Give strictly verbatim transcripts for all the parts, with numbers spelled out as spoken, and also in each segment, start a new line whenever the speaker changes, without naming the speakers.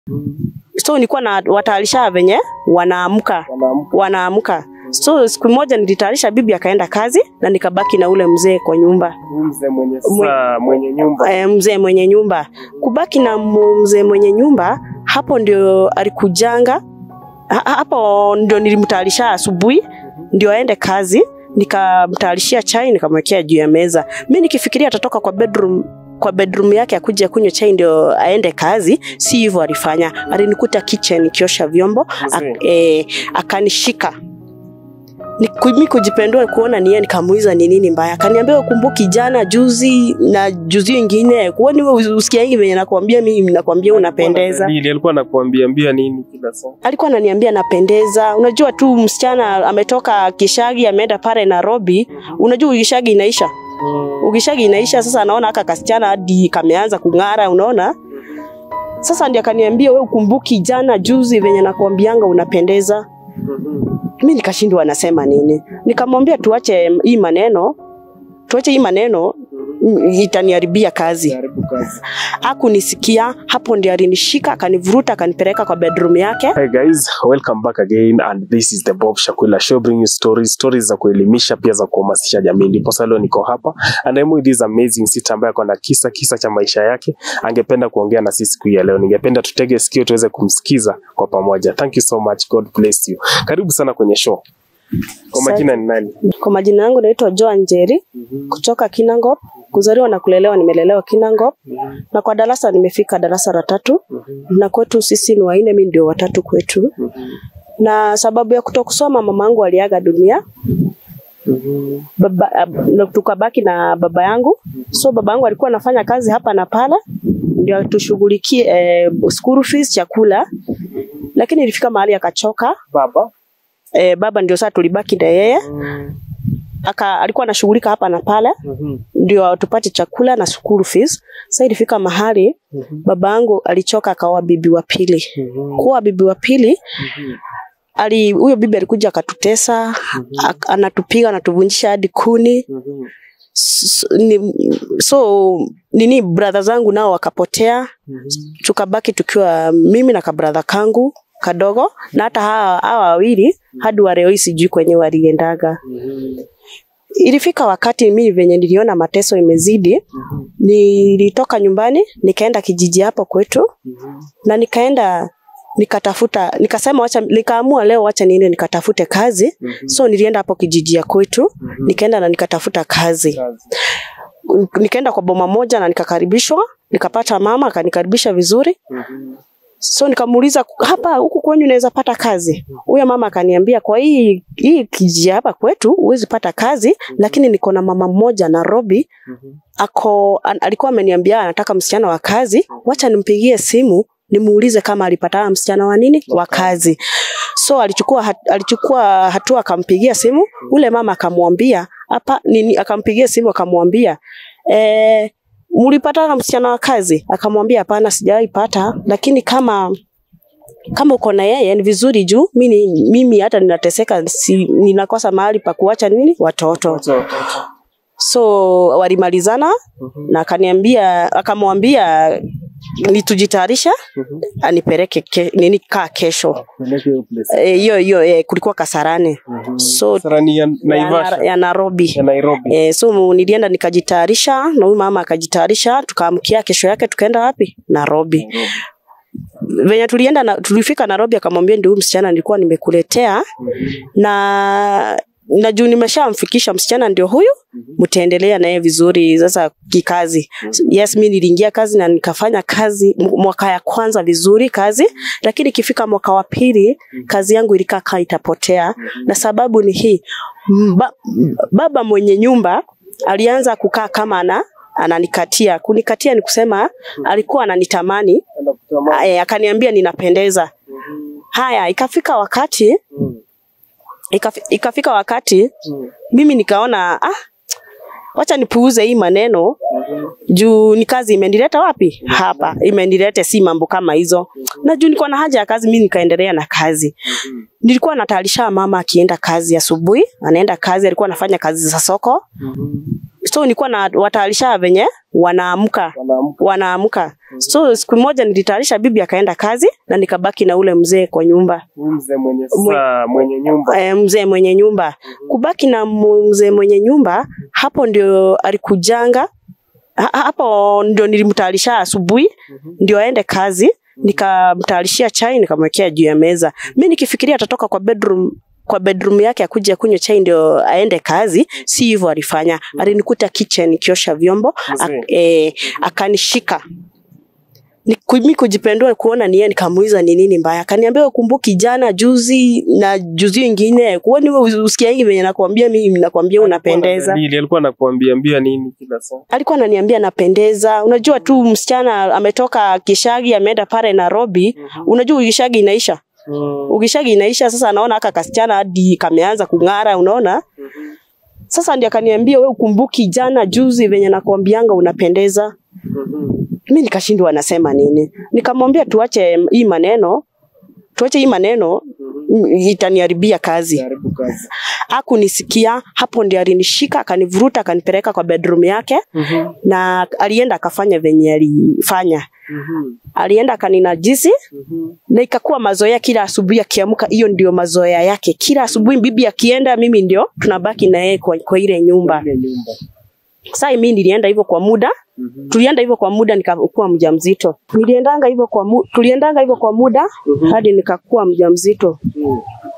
So nilikuwa na watayarisha venye wanaamka wanaamka. So siku moja nilitayarisha, bibi akaenda kazi na nikabaki na ule mzee kwa nyumba.
Mzee mwenye saa mwenye nyumba.
Eh, mzee mwenye nyumba. Kubaki na mzee mwenye nyumba, hapo ndio alikujanga. Ha, hapo ndio nilimtayarisha asubuhi ndio aende kazi, nikamtayarishia chai nikamwekea juu ya meza. Mimi nikifikiria atatoka kwa bedroom kwa bedroom yake akuje kunywa chai ndio aende kazi, si hivyo alifanya. Alinikuta kitchen kiosha vyombo, ak, eh, akanishika. Mimi kujipendua kuona ni yeye, nikamuuliza ni nini mbaya. Akaniambia ukumbuki jana juzi na juzi nyingine, kwani wewe usikia hivi venye nakwambia mimi nakwambia unapendeza.
Nini alikuwa anakuambia ambia nini kila saa?
Alikuwa ananiambia napendeza. Unajua tu msichana ametoka Kishagi ameenda pale Nairobi, unajua Kishagi inaisha. Ukishagi inaisha sasa anaona aka kasichana hadi kameanza kung'ara, unaona? Sasa ndiye akaniambia wewe ukumbuki jana juzi venye nakwambianga unapendeza. Mimi nikashindwa anasema nini. Nikamwambia tuache hii maneno. Tuache hii maneno itaniharibia kazi. Hakunisikia, hapo ndiye alinishika akanivuruta akanipeleka kwa bedroom yake.
Hey guys, welcome back again and this is the Bob Shakwila Show, bringing you stories, stories za kuelimisha pia za kuhamasisha jamii. Ndipo sasa leo niko hapa and I'm with this amazing sister ambaye ako na kisa kisa cha maisha yake. Angependa kuongea na sisi siku ya leo. Ningependa tutege sikio tuweze kumsikiza kwa pamoja. Thank you so much. God bless you. Karibu sana kwenye show. Kwa majina ni nani?
Kwa majina yangu naitwa Joan Njeri, mm -hmm. kutoka Kinangop. Kuzaliwa na kulelewa nimelelewa Kinangop. Mm -hmm. Na kwa darasa nimefika darasa la tatu. Mm -hmm. Na kwetu sisi ni wanne, mimi ndio watatu kwetu. Mm -hmm. Na sababu ya kutokusoma mamangu aliaga dunia. Mm -hmm. Baba uh, tukabaki na baba yangu. Mm -hmm. So baba yangu alikuwa anafanya kazi hapa na pale ndio tushughulikie eh, school fees, chakula. Mm -hmm. Lakini ilifika mahali akachoka
baba.
Eh, baba ndio sasa tulibaki na yeye. Mm. Aka alikuwa anashughulika hapa na pale. Mm -hmm. Ndio tupate chakula na school fees. Sasa ilifika mahali mm -hmm. babangu alichoka akaoa bibi wa pili. Mm -hmm. Kwa bibi wa pili mm -hmm. ali huyo bibi alikuja akatutesa, mm -hmm. anatupiga anatuvunjisha hadi kuni. Mm -hmm. So, ni, so nini brother zangu nao wakapotea. Mm -hmm. Tukabaki tukiwa mimi na ka brother kangu kadogo, na hata hawa hawa wawili hadi wa leo hii sijui kwenye waliendaga. Mm -hmm. Ilifika wakati mimi venye niliona mateso imezidi, mm -hmm. nilitoka nyumbani nikaenda kijiji hapo kwetu. Mm -hmm. Na nikaenda nikatafuta, nikasema wacha, nikaamua leo wacha niende nikatafute kazi. Mm -hmm. So nilienda hapo kijiji ya kwetu. Mm -hmm. Nikaenda na nikatafuta kazi. Kazi. Nikaenda kwa boma moja na nikakaribishwa, nikapata mama akanikaribisha vizuri. Mm -hmm. So nikamuuliza hapa huku kwenyu unaweza pata kazi? Huyo mama akaniambia kwa hii hii kijiji hapa kwetu huwezi pata kazi. Mm -hmm. Lakini niko na mama mmoja Nairobi. Mm -hmm. Ako an, alikuwa ameniambia anataka msichana wa kazi, wacha nimpigie simu nimuulize kama alipata msichana wa nini wa kazi. So alichukua hat, alichukua hatua akampigia simu. Ule mama akamwambia hapa nini, akampigia simu akamwambia eh mulipata msichana wa kazi? Akamwambia hapana sijawahi pata, lakini kama kama uko na yeye ni vizuri juu mimi mimi hata ninateseka, si, ninakosa mahali pa kuacha nini watoto. So walimalizana. Mm -hmm. Na akaniambia akamwambia nitujitayarisha. Mm -hmm. Anipeleke ke, nini ka kesho hiyo eh, hiyo eh, kulikuwa Kasarani. Mm -hmm. So
Kasarani ya Naivasha
ya, ya Nairobi,
ya Nairobi.
Eh, so nilienda nikajitayarisha na huyu mama akajitayarisha, tukaamkia kesho yake tukaenda wapi? Nairobi. Mm -hmm. Venye tulienda na tulifika Nairobi akamwambia ndio msichana nilikuwa nimekuletea. Mm -hmm. Na na juu nimeshamfikisha msichana ndio huyu, mtaendelea naye vizuri sasa kikazi. Yes, mimi niliingia kazi na nikafanya kazi mwaka ya kwanza vizuri kazi, lakini ikifika mwaka wa pili kazi yangu ilikaa itapotea. Na sababu ni hii, ba, baba mwenye nyumba alianza kukaa kama ana ananikatia. Kunikatia ni kusema alikuwa ananitamani, akaniambia ninapendeza. Haya ikafika wakati Ikafi, ikafika wakati mm. mimi nikaona ah wacha nipuuze hii maneno. Mm -hmm. Juu ni kazi imenileta wapi? Mm -hmm. Hapa imenileta si mambo kama hizo. Mm -hmm. Na juu niko na haja ya kazi, mimi nikaendelea na kazi. Mm -hmm. Nilikuwa natayarisha mama akienda kazi asubuhi, anaenda kazi, alikuwa anafanya kazi za soko. Mm -hmm. So nilikuwa na watayarisha venye wanaamka.
Wanaamka.
Wanaamka. Mm-hmm. So siku moja nilitayarisha, bibi akaenda kazi na nikabaki na ule mzee kwa nyumba.
Mzee mwenye saa mwenye nyumba.
Eh, mzee mwenye nyumba. Mm-hmm. Kubaki na mzee mwenye nyumba, hapo ndio alikujanga. Ha, hapo ndio nilimtayarisha asubuhi, mm-hmm. ndio aende kazi, mm-hmm. nikamtayarishia chai nikamwekea juu ya meza. Mimi nikifikiria atatoka kwa bedroom kwa bedroom yake akuja kunywa chai ndio aende kazi, si hivyo alifanya. Alinikuta kitchen nikiosha vyombo, ak, eh, akanishika. Mimi kujipendua kuona ni yeye, nikamuuliza ni nini mbaya. Akaniambia ukumbuki jana juzi na juzi nyingine, kwani usikia hivi venye nakwambia mimi nakwambia unapendeza.
Nili alikuwa anakuambia ambia nini kila saa? Alikuwa
ananiambia napendeza. Unajua tu msichana ametoka Kishagi ameenda pale Nairobi, mm-hmm. unajua Kishagi inaisha. Mm. Ukishagi inaisha sasa anaona aka kasichana hadi kameanza kungara, unaona? Mm-hmm. Sasa ndiye akaniambia wewe ukumbuki jana juzi venye nakwambianga unapendeza. Mm-hmm. Mimi nikashindwa anasema nini. Nikamwambia tuache hii maneno. Tuache hii maneno, mm-hmm. itaniharibia kazi. Itaharibu kazi. Hakunisikia, hapo ndiye alinishika akanivuruta akanipeleka kwa bedroom yake, mm-hmm. na alienda akafanya venye alifanya. Mm-hmm. Alienda akaninajisi, mm-hmm. na ikakuwa mazoea kila asubuhi akiamka, hiyo ndio mazoea yake. Kila asubuhi bibi akienda mimi ndio tunabaki na yeye kwa, kwa ile nyumba. Ile nyumba. Sasa mimi nilienda hivyo kwa muda, mm-hmm. tulienda hivyo kwa muda nikakuwa mjamzito. Niliendanga hivyo kwa muda, tuliendanga hivyo kwa muda, mm-hmm. hadi nikakuwa mjamzito. Mm-hmm.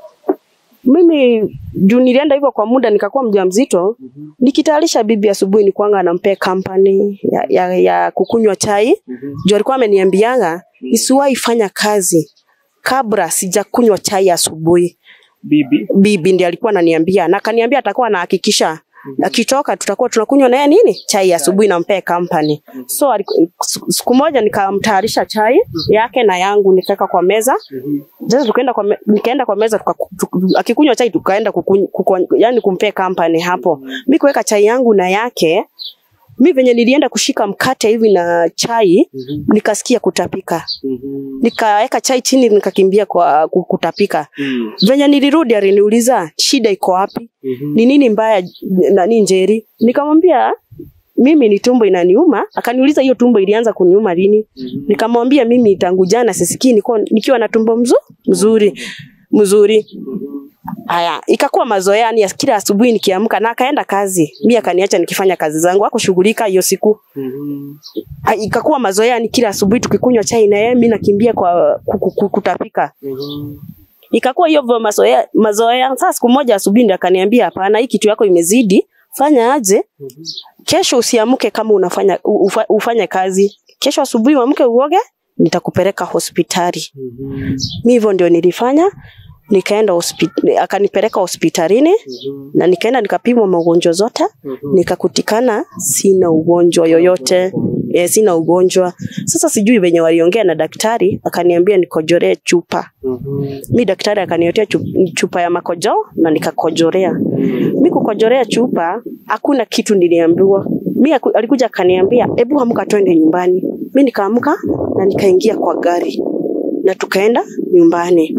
Mimi juu nilienda hivyo kwa muda nikakuwa mjamzito, mm-hmm. nikitayarisha bibi asubuhi ni kwanga anampea company ya, ya, ya kukunywa chai. Mm-hmm. Juu alikuwa ameniambianga nisiwahi fanya kazi kabla sijakunywa chai asubuhi. Bibi bibi ndiye alikuwa ananiambia, na akaniambia atakuwa anahakikisha, mm-hmm. akitoka tutakuwa tunakunywa naye nini chai asubuhi na mpea company. Mm-hmm. So siku moja nikamtayarisha chai, mm-hmm. yake na yangu nikaweka kwa meza. Mm-hmm. Sasa tukaenda kwa me, nikaenda kwa meza tuka, tuka, akikunywa chai tukaenda kukunywa kuku, yani kumpea company hapo. Mm-hmm. Mimi kuweka chai yangu na yake, mimi venye nilienda kushika mkate hivi na chai, mm-hmm. nikasikia kutapika. Mm-hmm. Nikaweka chai chini nikakimbia kwa kutapika. Mm-hmm. Venye nilirudi aliniuliza shida iko wapi? Mm-hmm. Ni nini mbaya nani Njeri? Nikamwambia mimi ni tumbo inaniuma. Akaniuliza hiyo tumbo ilianza kuniuma lini? Mm-hmm. Nikamwambia mimi tangu jana sisikii niko nikiwa na tumbo mzu, mzuri mzuri. Mm-hmm. Haya, ikakuwa mazoea ni kila asubuhi nikiamka na akaenda kazi. Mimi akaniacha nikifanya kazi zangu, hakushughulika hiyo siku. Mm-hmm. Ikakuwa mazoea ni kila asubuhi tukikunywa chai na yeye mimi nakimbia kwa kutapika. Mm-hmm. Ikakuwa hiyo mazoea mazoea. Sasa siku moja asubuhi ndiye akaniambia hapana, hii kitu yako imezidi, fanya aje? Mm-hmm. Kesho usiamke kama unafanya ufa, ufanye kazi. Kesho asubuhi uamke uoge, nitakupeleka hospitali. Mm-hmm. Mimi hivyo ndio nilifanya. Nikaenda hospitali, akanipeleka hospitalini, mm-hmm. na nikaenda nikapimwa magonjwa zote, mm-hmm. nikakutikana sina ugonjwa yoyote. Eh, sina ugonjwa. Sasa sijui venye waliongea na daktari, akaniambia nikojolee chupa. Mm-hmm. Mimi daktari akaniotea chupa ya makojo na nikakojorea. Mm-hmm. Mimi kukojorea chupa hakuna kitu niliambiwa. Mimi alikuja akaniambia hebu amka twende nyumbani. Mimi nikaamka na nikaingia kwa gari na tukaenda nyumbani.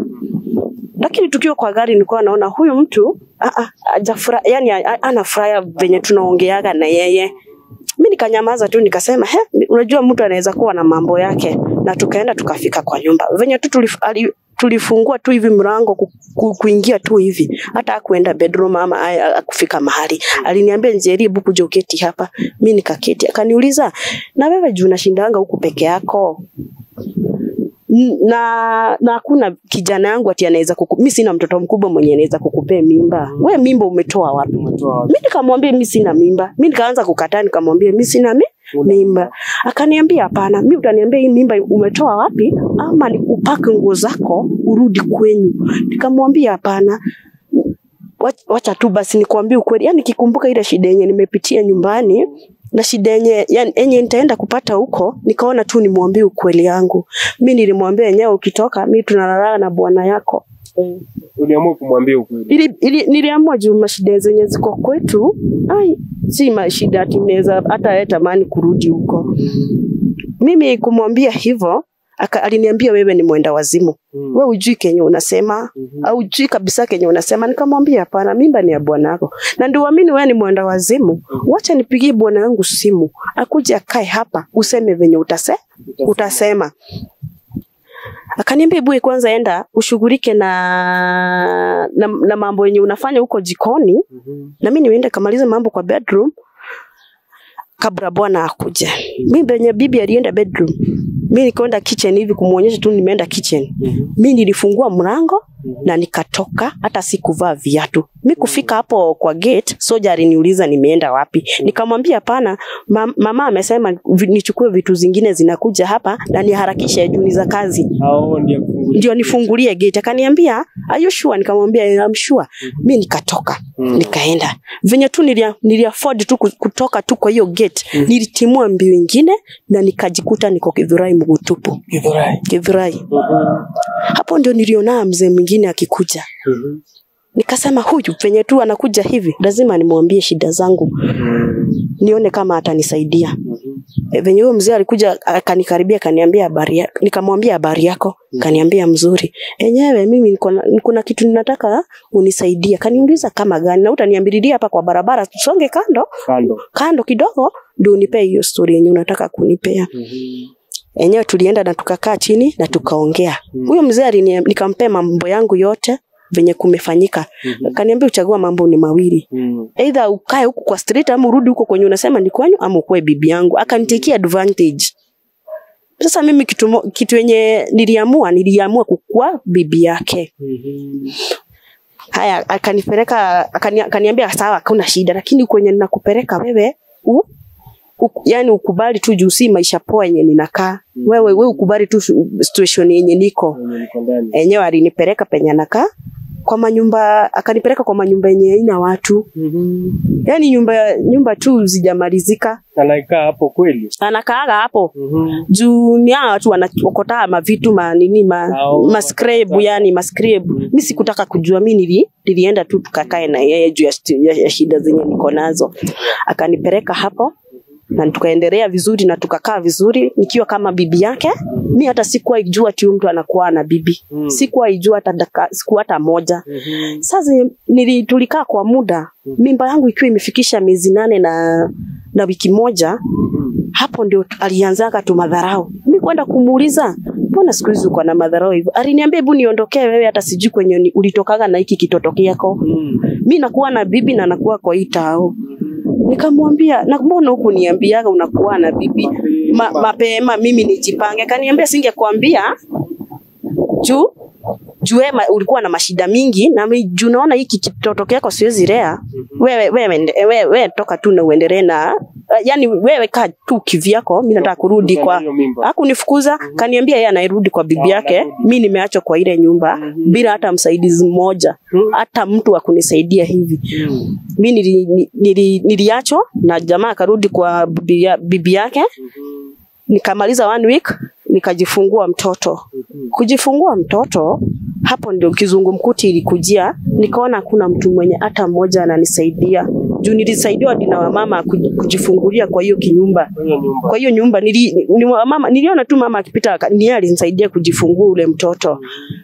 Lakini tukiwa kwa gari nilikuwa naona huyu mtu a a hajafura, yani anafurahia venye tunaongeaga na yeye. Mimi nikanyamaza tu nikasema he, unajua mtu anaweza kuwa na mambo yake. Na tukaenda tukafika kwa nyumba. Venye tu tulif, ali, tulifungua tu hivi mlango ku, ku, kuingia tu hivi. Hata hakuenda bedroom ama akufika mahali. Aliniambia Njeri kuja uketi hapa. Mimi nikaketi. Akaniuliza, "Na wewe juu unashindanga huku peke yako?" Na na hakuna kijana yangu ati anaweza kuku, mimi sina mtoto mkubwa mwenye anaweza kukupea mimba. Mm. Wewe mimba umetoa wapi? Mimi nikamwambia mimi sina mimba. Mimi nikaanza kukataa nikamwambia mimi sina mi, mimba. Akaniambia hapana, mimi utaniambia hii mimba umetoa wapi ama nikupake nguo zako urudi kwenyu. Nikamwambia hapana. Wacha tu basi nikwambie ukweli. Yaani nikikumbuka ile shida yenye nimepitia nyumbani na shida yenye yani yenye nitaenda kupata huko, nikaona tu nimwambie ukweli yangu. Mimi nilimwambia yenyewe ukitoka mimi tunalala na bwana yako.
Mm. Uliamua kumwambia ukweli?
Ili, ili niliamua juu mashida zenye ziko kwetu, ai si mashida tunaweza hata yeye tamani kurudi huko. Mm. Mimi kumwambia hivyo Aka, aliniambia wewe ni mwenda wazimu. Mm. Wewe hujui kenye unasema, mm-hmm. au hujui kabisa kenye unasema. Nikamwambia hapana, mimba ni ya bwana wako. Na ndio uamini wewe ni mwenda wazimu. Mm-hmm. Wacha nipigie bwana wangu simu. Akuje akae hapa useme venye utase, utasema. Akaniambia bwe kwanza enda ushughulike na na, na mambo yenye unafanya huko jikoni. Mm-hmm. Na mimi niende kamaliza mambo kwa bedroom kabla bwana akuje. Mimi benye bibi alienda bedroom. Mimi nikaenda kitchen hivi kumuonyesha tu nimeenda kitchen. Mm-hmm. Mimi nilifungua mlango, mm-hmm. na nikatoka hata sikuvaa viatu. Mimi kufika hapo kwa gate, soja aliniuliza nimeenda wapi. Mm-hmm. Nikamwambia hapana, ma mama amesema nichukue vitu zingine zinakuja hapa na niharakishe juu ni za kazi.
Hao ndio
ndio nifungulie gate. Akaniambia are you sure? Nikamwambia I'm sure. Mm-hmm. Mimi nikatoka, mm-hmm. nikaenda. Venye tu nilia, nilia afford tu kutoka tu kwa hiyo gate, mm-hmm. nilitimua mbio nyingine na nikajikuta niko Githurai mgutupu.
Githurai.
Githurai. Mm-hmm. Hapo ndio niliona mzee mwingine akikuja. Mm-hmm. Nikasema huyu venye tu anakuja hivi lazima nimwambie shida zangu. Mm-hmm. Nione kama atanisaidia. Mm-hmm. E, venye huyo mzee alikuja akanikaribia akaniambia habari yako. Nikamwambia habari yako. Mm-hmm. Kaniambia mzuri. Enyewe mimi niko na kitu ninataka unisaidia. Kaniuliza kama gani na utaniambilia hapa kwa barabara tusonge kando. Kando. Kando kidogo ndio unipe hiyo story yenye unataka kunipea. Mm-hmm. Enyewe tulienda na tukakaa chini na tukaongea. Huyo mm-hmm. mzee nikampea mambo yangu yote venye kumefanyika. Mm-hmm. Kaniambia uchagua mambo ni mawili. Mm-hmm. Either ukae huko kwa street ama urudi huko kwenye unasema ni kwanyu ama ukue bibi yangu. Akanitikia advantage. Sasa mimi kitu kitu yenye niliamua niliamua kukua bibi yake. Mm-hmm. Haya akanipeleka akani, akaniambia sawa hakuna shida lakini kwenye ninakupeleka wewe u U, yani ukubali tu juu si maisha poa yenye ninakaa. Mm-hmm. Wewe wewe ukubali tu situation yenye niko. Mm-hmm. Enyewe alinipeleka penye nakaa kwa manyumba, akanipeleka kwa manyumba yenye ina watu. Mm-hmm. Yani nyumba nyumba tu zijamalizika.
Anakaa hapo kweli?
Anakaaga hapo.
Mm-hmm.
Juu ni hao watu wanakota mavitu ma nini ma, ma scrap yani ma scrap. Mm-hmm. Mimi sikutaka kujua, mimi nili nilienda tu tukakae na yeye juu ya, ya, ya shida zenye niko nazo. Akanipeleka hapo. Na tukaendelea vizuri na tukakaa vizuri nikiwa kama bibi yake. Mimi hata sikuwa ijua ati mtu anakuwa na bibi. Mm. Sikuwa ijua hata daka, sikuwa hata moja. Mm-hmm. Sasa nili tulikaa kwa muda. Mm-hmm. Mimba yangu ikiwa imefikisha miezi nane na na wiki moja. Mm-hmm. Hapo ndio alianza tu madharau. Mimi kwenda kumuuliza, mbona siku hizi uko na madharau hivyo? Aliniambia hebu niondokee wewe hata sijui kwenye ulitokaga na hiki kitoto yako. Mm. Mimi nakuwa na bibi na nakuwa kwa itao. Nikamwambia na mbona huku niambiaga unakuwa na bibi Ma, mapema mimi nijipange. Kaniambia singekwambia juu juu ulikuwa na mashida mingi na mimi juu naona hiki kitoto yako siwezi lea. Wewe wewe wewe we, toka tu na uendelee na yani wewe kaa tu kivyako, mimi nataka kurudi kwa hakunifukuza. Kaniambia yeye anarudi kwa bibi yake, mimi nimeachwa kwa ile nyumba bila hata msaidizi mmoja, hata mtu akunisaidia hivi. Mimi nili, nili, niliachwa na jamaa akarudi kwa bibi, bibi yake. Nikamaliza one week nikajifungua mtoto. Kujifungua mtoto hapo ndio kizungumkuti ilikujia. Nikaona hakuna mtu mwenye hata mmoja ananisaidia. Juu nilisaidiwa na mama kujifungulia kwa hiyo kinyumba. Kwa hiyo nyumba nili, ni mama niliona tu mama akipita ni alinisaidia kujifungua ule mtoto.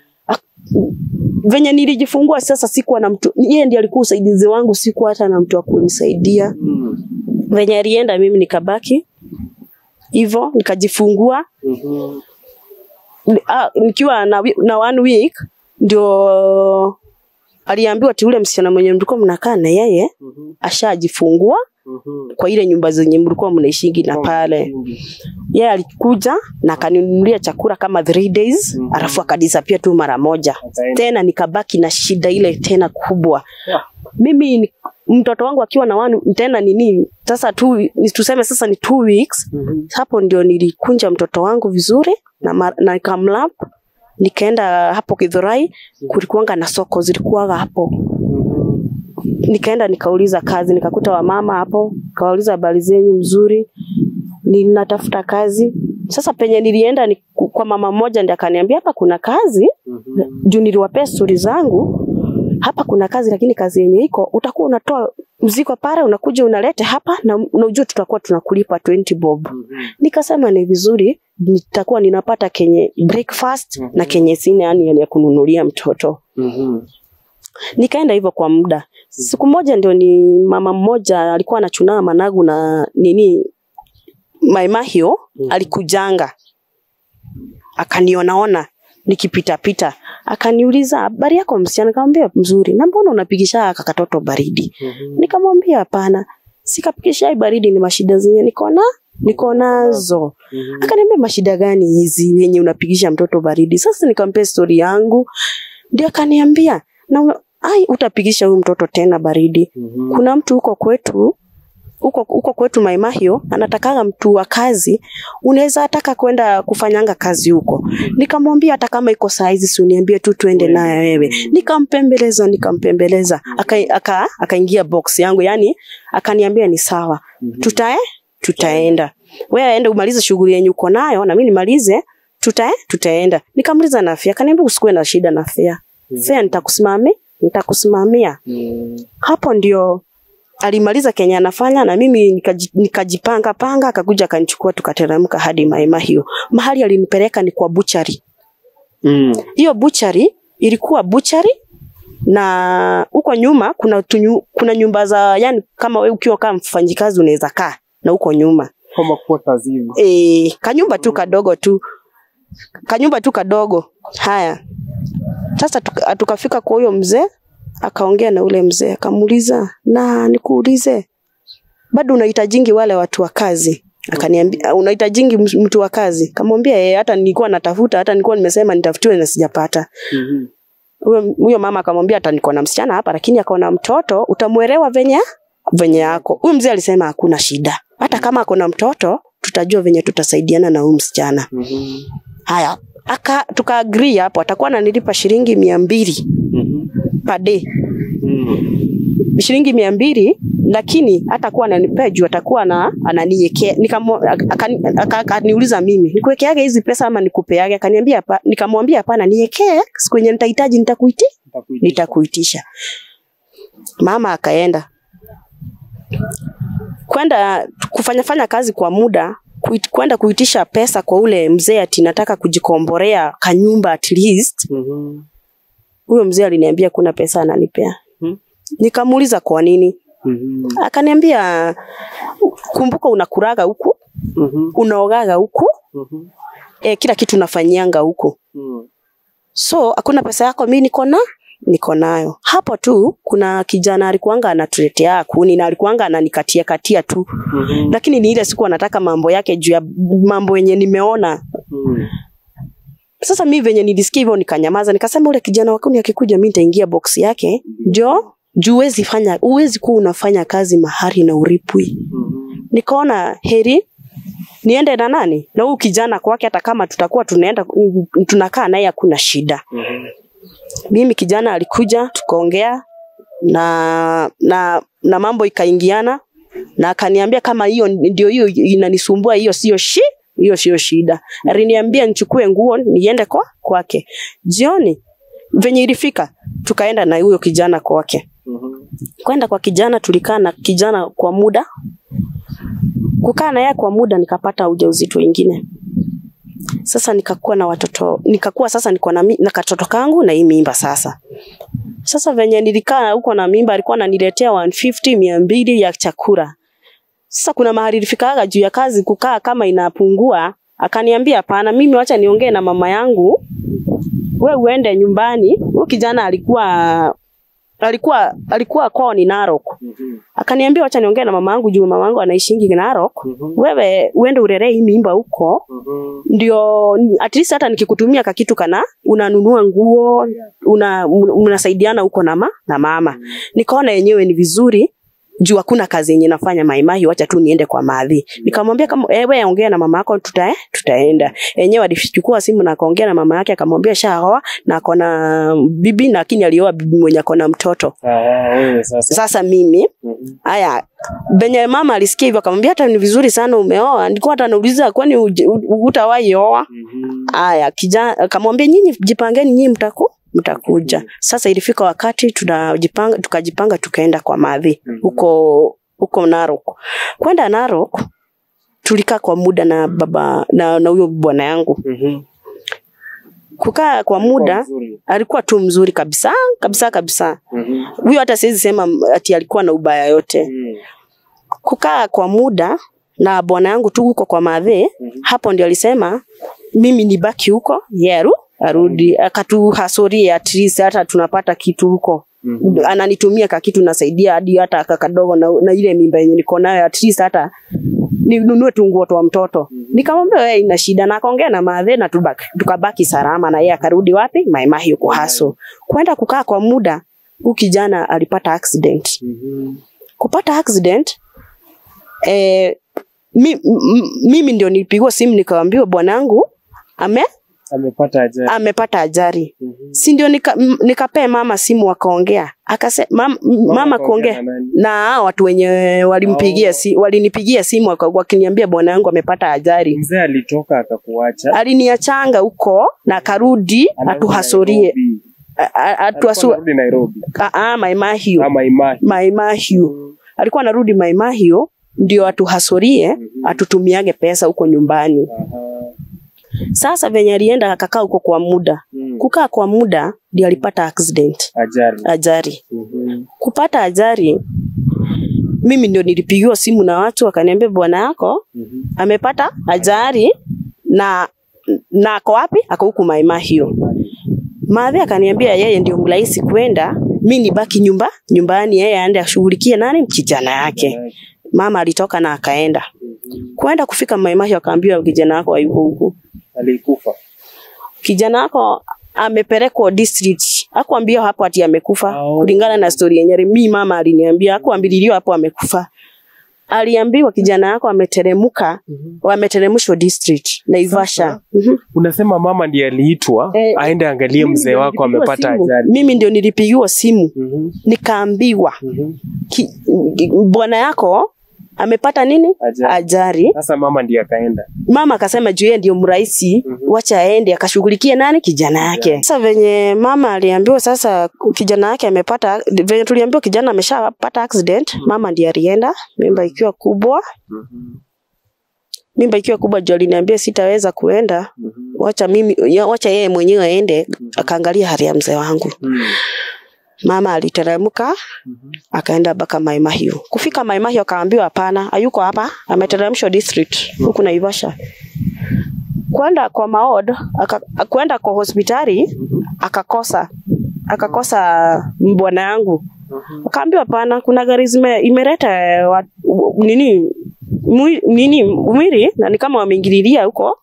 Venye nilijifungua sasa sikuwa na mtu, yeye ndiye alikuwa usaidizi wangu, sikuwa hata na mtu wa kunisaidia. Venye alienda mimi nikabaki hivyo nikajifungua. Mm-hmm. Ah, nikiwa na, na one week ndio aliambiwa ati ule msichana mwenye mlikuwa mnakaa na yeye, mm-hmm. ashajifungua. Mm-hmm. Kwa ile nyumba zenye mlikuwa mnaishingi na pale. Mm-hmm. Yeye alikuja na akaninunulia chakula kama three days. Mm-hmm. Alafu akadisappear tu mara moja. Okay. Tena nikabaki na shida ile tena kubwa. Yeah. Mimi mtoto wangu akiwa na one tena nini sasa tu tuseme sasa ni two weeks. Mm-hmm. Hapo ndio nilikunja mtoto wangu vizuri na na nikamlap nikaenda hapo Githurai. Mm-hmm. Kulikuanga na soko zilikuwa hapo. Mm-hmm. Nikaenda nikauliza kazi nikakuta wa mama hapo, kauliza habari zenyu mzuri, ninatafuta kazi. Sasa penye nilienda ni kwa mama mmoja ndiye akaniambia hapa kuna kazi. Mm-hmm. Juu niliwapea story zangu. Hapa kuna kazi lakini kazi yenye iko utakuwa unatoa mzigo pale unakuja unaleta hapa na unajua tutakuwa tunakulipa twenty bob. Mm-hmm. Nikasema ni vizuri nitakuwa ninapata kenye breakfast mm-hmm. na kenye sina yani ya kununulia mtoto. Mhm. Nikaenda hivyo kwa muda. Siku moja ndio ni mama mmoja alikuwa anachuna managu na nini maimahio mm-hmm. alikujanga. Akanionaona nikipita pita. Akaniuliza, "Habari yako msichana?" Nikamwambia, "Mzuri." "Na mbona unapigisha kakatoto baridi?" Mm-hmm. Nikamwambia, "Hapana. Sikapigisha baridi, ni mashida zenye niko na niko nazo." Mm-hmm. Akaniambia, "Mashida gani hizi yenye unapigisha mtoto baridi?" Sasa nikampa story yangu. Ndio akaniambia, "Na ai utapigisha huyu mtoto tena baridi." Mm-hmm. Kuna mtu huko kwetu Uko uko kwetu Maimahio anatakaga mtu wa kazi, unaweza ataka kwenda kufanyanga kazi huko. Nikamwambia hata kama iko size si uniambie tu tuende naye wewe. Nikampembeleza nikampembeleza akaingia aka, aka box yangu, yani akaniambia ni sawa. Tutae tutaenda. Wewe aende umalize shughuli yenye uko nayo na mimi nimalize, tutae tutaenda. Nikamuliza na afya, akaniambia usikuwe na shida na afya. Fea nitakusimamia, nitakusimamia. Hapo ndio alimaliza Kenya anafanya na mimi nikajipanga panga, akakuja akanichukua tukateremka hadi Maimahio. Mahali alinipeleka ni kwa butchery. Mm. Hiyo butchery ilikuwa butchery na huko nyuma kuna tunyu, kuna nyumba za yani kama wewe ukiwa kama mfanyikazi unaweza kaa na huko nyuma.
Kama quarters hivi.
Eh, kanyumba tu kadogo tu. Kanyumba tu kadogo. Haya. Sasa tuka, tukafika kwa huyo mzee. Akaongea na ule mzee akamuuliza, "Na nikuulize, bado unahitajingi wale watu wa kazi?" Akaniambia, "Unahitajingi mtu wa kazi?" Kamwambia, "Eh, hata nilikuwa natafuta, hata nilikuwa nimesema nitafutiwe na sijapata." Mhm. Huyo huyo mama akamwambia, "Hata niko na msichana hapa lakini akaona mtoto, utamuelewa venye venye yako." Huyo mzee alisema hakuna shida. Hata kama akona mtoto, tutajua venye tutasaidiana na huyo msichana. Mhm. Haya, aka tukaagree hapo atakuwa ananilipa shilingi mia mbili. Mhm. Per day. Mm. Shilingi mia mbili, lakini hatakuwa ananipea juu atakuwa na ananiwekea. Akaniuliza mimi, "Nikuwekeage hizi pesa ama nikupeage?" Akaniambia hapa, nikamwambia hapana, niwekee, siku yenye nitahitaji nitakuiti nitakuitisha. Mama akaenda. Kwenda kufanya fanya kazi kwa muda, kwenda kuitisha pesa kwa ule mzee ati nataka kujikomborea kanyumba at least. Mhm. Huyo mzee aliniambia kuna pesa ananipea. Hmm? Nikamuuliza kwa nini? Mhm. Akaniambia, "Kumbuka unakuraga huku, mhm, unaogaga huku, mhm, eh kila kitu unafanyianga huku. Mhm. So hakuna pesa yako mimi niko na niko nayo." Hapo tu kuna kijana alikuanga anatuletea kuni na alikuanga ananikatia katia tu. Mhm. Lakini ni ile siku anataka mambo yake juu ya mambo yenye nimeona. Mhm. Sasa mimi venye nilisikia hivyo nikanyamaza, nikasema ule kijana wakuni akikuja mimi nitaingia box yake. Jo, juu uwezi fanya, uwezi kuwa unafanya kazi mahali na uripui. Mm-hmm. Nikaona heri niende na nani? Na huyu kijana kwake hata kama tutakuwa tunaenda tunakaa naye hakuna shida. Mm-hmm. Mimi kijana alikuja tukaongea na na na mambo ikaingiana na akaniambia kama hiyo ndio hiyo inanisumbua, hiyo sio shi hiyo sio shida. Aliniambia nichukue nguo niende kwa kwake. Jioni venye ilifika tukaenda na huyo kijana kwake. Mhm. Kwenda kwa kijana tulikaa na kijana kwa muda. Kukaa na yeye kwa muda nikapata ujauzito mwingine. Sasa nikakuwa na watoto, nikakuwa sasa niko na na katoto kangu na hii mimba sasa. Sasa venye nilikaa huko na mimba alikuwa ananiletea one fifty mia mbili ya chakula. Sasa kuna mahali ilifikaga juu ya kazi kukaa kama inapungua, akaniambia hapana, mimi wacha niongee na mama yangu. Wewe uende nyumbani. Huyo kijana alikuwa alikuwa alikuwa kwao ni Narok. Mm-hmm. Akaniambia wacha niongee na mama yangu juu mama yangu anaishingi Narok. Mm-hmm. Wewe uende urelee hii mimba huko. Mm-hmm. Ndio at least hata nikikutumia kakitu kana unanunua nguo, una unasaidiana huko na, ma, na mama. Mm-hmm. Nikaona yenyewe ni vizuri. Juu hakuna kazi yenye nafanya Maimahio, wacha tu niende kwa madhi. Nikamwambia kama wewe ongea na mama yako tutae tutaenda. Yenyewe alichukua simu na akaongea na mama yake akamwambia shaoa na akona bibi lakini alioa bibi mwenye akona mtoto. Ah, sasa. Sasa mimi haya mm-hmm. Benye mama alisikia hivyo akamwambia hata ni vizuri sana umeoa. Nilikuwa hata nauliza kwani utawahi oa? Haya mm-hmm. Kijana akamwambia nyinyi jipangeni nyinyi mtaku mtakuja. Sasa ilifika wakati tunajipanga, tukajipanga tukaenda kwa madhi huko huko Narok. Kwenda Narok tulikaa kwa muda na baba na na huyo bwana yangu. Mhm. Kukaa kwa muda alikuwa tu mzuri kabisa kabisa kabisa. Mhm. Huyo hata siwezi sema ati alikuwa na ubaya yote. Mhm. Kukaa kwa muda na bwana yangu tu huko kwa madhe, mm-hmm. hapo ndio alisema mimi nibaki huko Yeru arudi akatuhasoria at least hata tunapata kitu huko. Mm-hmm. Ananitumia ka kitu nasaidia hadi hata kadogo na, na ile mimba yenye niko nayo at least hata ninunue tu nguo wa mtoto. Mm-hmm. Nikamwambia wewe ina shida, na akaongea na madhe na tubaki tukabaki salama, na yeye akarudi wapi Maimahi huko haso. Kwenda kukaa kwa muda huyu kijana alipata accident. Mm-hmm. Kupata accident eh Mi, mimi ndio nilipigwa simu nikaambiwa bwanangu ame
amepata ajali.
Amepata ajali. Mm-hmm. Si ndio nika nikapea mama simu wakaongea. Akasema mama, mama kuongea na, na watu wenye walimpigia oh. si, walinipigia simu wakiniambia bwanangu amepata ajali.
Mzee alitoka akakuacha.
Aliniachanga huko na karudi atuhasorie. Atuhasorie
Nairobi.
Ah ah Maimahi.
Ah Maimahi.
Maimahi. Mm. Alikuwa anarudi Maimahi ndio atuhasorie, mm-hmm. atutumiage pesa huko nyumbani. Uh-huh. Sasa venye alienda akakaa huko kwa muda. Mm. Kukaa kwa muda ndio alipata accident.
Ajali.
Ajali.
Mm-hmm.
Kupata ajali mimi ndio nilipigiwa simu na watu wakaniambia bwana yako mm-hmm. amepata ajali na na ako wapi? Ako huko Maimahi. Madhe akaniambia yeye ndio mlaisi kwenda, mimi nibaki nyumba nyumbani, yeye aende ashughulikie nani kijana yake. Mama alitoka na akaenda. Mm-hmm. Kwenda kufika Maimahi akaambiwa kijana wako hayuko huko.
Alikufa.
Kijana wako amepelekwa district. Hakuambia hapo ati amekufa. Oh. Kulingana na story yenyewe mimi mama aliniambia, hakuambilio hapo amekufa. Aliambiwa kijana wako ameteremuka, mm-hmm. wameteremshwa district Naivasha. Mm-hmm.
Unasema mama ndiye aliitwa eh, aende angalie mzee wako amepata ajali.
Mimi ndio nilipigiwa simu. Mm-hmm. Nikaambiwa mm-hmm. bwana yako amepata nini? Ajali.
Sasa mama ndiye akaenda.
Mama akasema juu yeye ndio mraisi, mm-hmm. wacha aende akashughulikie nani kijana yake. Yeah. Sasa venye mama aliambiwa sasa kijana yake amepata, venye tuliambiwa kijana ameshapata accident, mm-hmm. mama ndiye alienda, mimba ikiwa kubwa. Mm-hmm. Mimba ikiwa kubwa juu aliniambia sitaweza kuenda. Mm-hmm. Wacha mimi wacha yeye mwenyewe aende, mm-hmm. akaangalia hali ya mzee wangu. Mm-hmm. Mama aliteremka, mm-hmm. akaenda baka Maimahi. Kufika Maimahi akaambiwa hapana, hayuko hapa, ameteremshwa district huko Naivasha. Kwenda kwa maod, kwenda kwa hospitali, mm-hmm. akakosa. Akakosa bwana yangu. Mm-hmm. Akaambiwa hapana, kuna gari zime imeleta nini mwi, nini mwili na ni kama wameingililia huko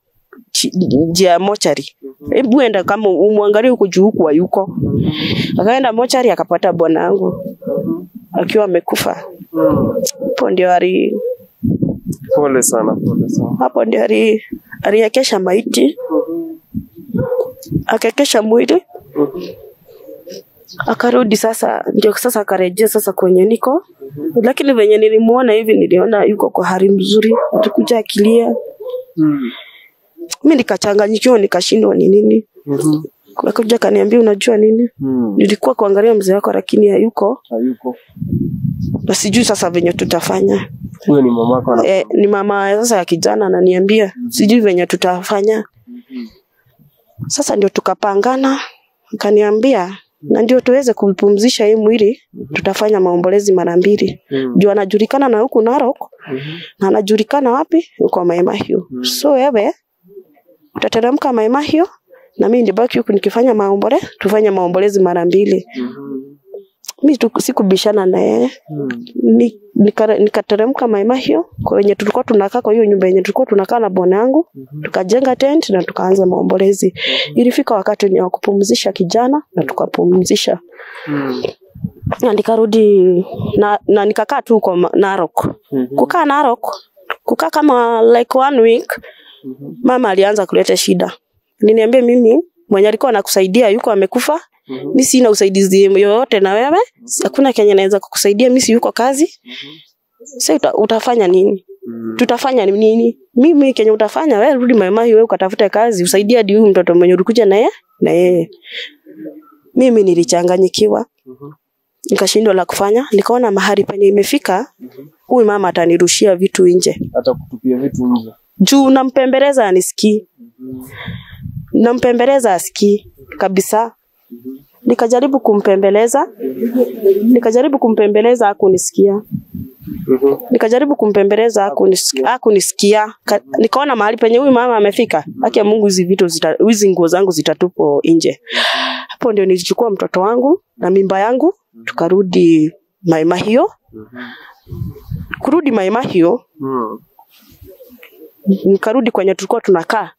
jia mochari. Hebu mm-hmm. enda kama umwangalie huko juu huko yuko. Mm-hmm. Akaenda mochari akapata bwana wangu. Mm-hmm. akiwa amekufa. Mm-hmm. Hapo ndio ali
pole sana pole sana.
Hapo ndio ali aliyekesha maiti. Mm-hmm. Akakesha mwili. Mm-hmm. Akarudi sasa ndio sasa akarejea sasa kwenye niko. Mm-hmm. Lakini venye nilimuona hivi niliona yuko kwa hali mzuri, atakuja akilia. Mm. Mimi nikachanganyikiwa nikashindwa ni nini. Mhm. Akaja kaniambia unajua nini? Mm. Nilikuwa kuangalia mzee wako lakini hayuko.
Hayuko.
Na sijui sasa venye tutafanya.
Huyo ni mama wako?
Eh, ni mama sasa ya kijana ananiambia, mm-hmm. sijui venye tutafanya. Mm-hmm. Sasa ndio tukapangana, akaniambia na ndio tuweze kumpumzisha yeye mwili, mm-hmm. tutafanya maombolezi mara mbili. Mm-hmm. Juu anajulikana na huku Narok, mm-hmm. na anajulikana wapi? Huko Maimahi. Mm-hmm. So wewe utateremka Maimahi na mimi ndibaki huku nikifanya maombolezi, tufanye maombolezi mara mbili. Mm-hmm. Mimi sikubishana na yeye. Mm-hmm. Ni nikateremka Maimahi kwa wenye tulikuwa tunakaa kwa hiyo nyumba yenye tulikuwa tunakaa na bwana yangu. Mm-hmm. Tukajenga tent na tukaanza maombolezi. Mm-hmm. Ilifika wakati ni wa kupumzisha kijana na tukapumzisha. Mm-hmm. Na nikarudi na, na nikakaa tu huko Narok. Mm-hmm. Kukaa Narok, kukaa kama like one week. Mm-hmm. Mama alianza kuleta shida. Niniambia mimi mwenye alikuwa anakusaidia yuko amekufa. Mm-hmm. Mimi sina usaidizi yoyote na wewe. Hakuna Kenya naweza kukusaidia, mimi si yuko kazi. Mm-hmm. Sasa uta, utafanya nini? Mm-hmm. Tutafanya nini? Mimi Kenya utafanya wewe rudi Maimahi wewe ukatafuta kazi, usaidia hadi huyu mtoto mwenye ulikuja na yeye na yeye. Mimi nilichanganyikiwa.
Mhm.
Nikashindwa la kufanya. Nikaona mahali penye imefika, huyu mama atanirushia vitu nje.
Hata kutupia vitu nje.
Juu nampembeleza anisikii. Nampembeleza asikii kabisa. Nikajaribu kumpembeleza. Nikajaribu kumpembeleza hakunisikia. Nikajaribu kumpembeleza hakunisikia. Hakunisikia. Nikaona mahali penye huyu mama amefika, haki ya Mungu hizi vitu zita, hizi nguo zangu zitatupo nje. Hapo ndio nilichukua mtoto wangu na mimba yangu, tukarudi Maima hiyo. Kurudi Maima hiyo. Nikarudi kwenye tulikuwa tunakaa.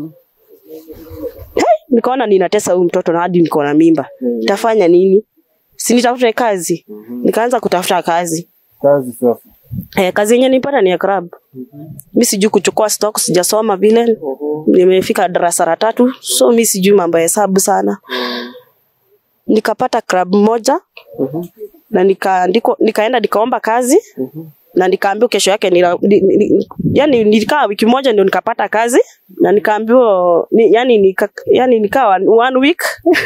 Hey, nikaona ninatesa huyu mtoto na hadi niko na mimba. Nitafanya nini? Si nitafute kazi. Nikaanza kutafuta kazi.
Kazi sasa.
Eh, kazi yenyewe nilipata ni ya club. Mimi sijui kuchukua stock, sijasoma vile. Nimefika darasa la tatu, so mimi sijui mambo ya hesabu sana. Nikapata club moja. Na nika ndiko nikaenda nikaomba kazi. Na nikaambiwa kesho yake ni, ni, ni yani nilikaa wiki moja ndio nikapata kazi na nikaambiwa ni, yani nika yani nikawa one week